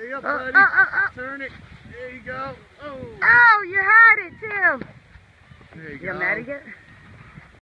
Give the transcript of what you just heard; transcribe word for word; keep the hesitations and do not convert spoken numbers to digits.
Stay up, Oh, buddy. oh, oh, oh. Turn it. There you go. Oh. Oh, you had it too. There you You go. got mad again?